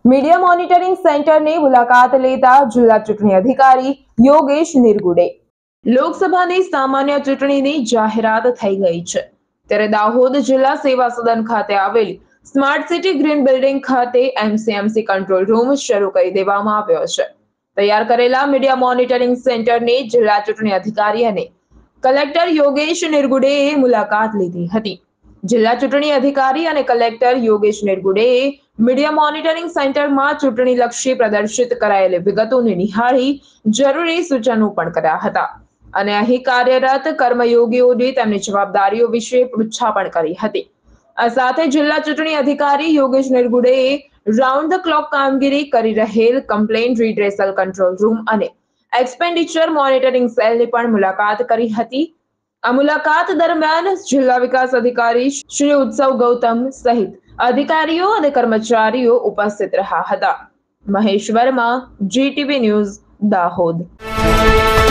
Media monitoring સેન્ટરની મુલાકાત લેતા જિલ્લા ચૂંટણી અધિકારી યોગેશ નિરગુડે લોકસભાની સામાન્ય ચૂંટણીની જાહેરાત થઈ ગઈ છે ત્યારે દાહોદ જિલ્લા સેવા સદન ખાતે આવેલ સ્માર્ટ સિટી ગ્રીન બિલ્ડિંગ ખાતે એમસીએમસી કંટ્રોલ રૂમ શરૂ કરી દેવામાં આવ્યો છે। તૈયાર કરેલા મીડિયા મોનિટરિંગ સેન્ટરની જિલ્લા ચૂંટણી અધિકારી અને કલેક્ટર યોગેશ નિરગુડેએ મુલાકાત લીધી હતી। જિલ્લા ચૂંટણી અધિકારી અને કલેક્ટર યોગેશ નિરગુડેએ મીડિયા મોનિટરિંગ સેન્ટરમાં ચૂંટણીલક્ષી પ્રદર્શિત કરાયેલી વિગતોને નિહાળી જરૂરી સૂચનો પણ કર્યા હતા અને અહીં કાર્યરત કર્મયોગીઓને તેમની જવાબદારીઓ વિશે પૃચ્છા પણ કરી હતી। આ સાથે જિલ્લા ચૂંટણી અધિકારી યોગેશ નિરગુડેએ રાઉન્ડ ધ ક્લોક કામગીરી કરી રહેલ કમ્પ્લેન્ટ રીડ્રેસલ કંટ્રોલ રૂમ અને એક્સપેન્ડિચર મોનિટરિંગ સેલની પણ મુલાકાત કરી હતી। આ મુલાકાત દરમિયાન જિલ્લા વિકાસ અધિકારી શ્રી ઉત્સવ ગૌતમ સહિત અધિકારીઓ અને કર્મચારીઓ ઉપસ્થિત રહ્યા હતા। Mahesh Verma, GTV news, Dahod.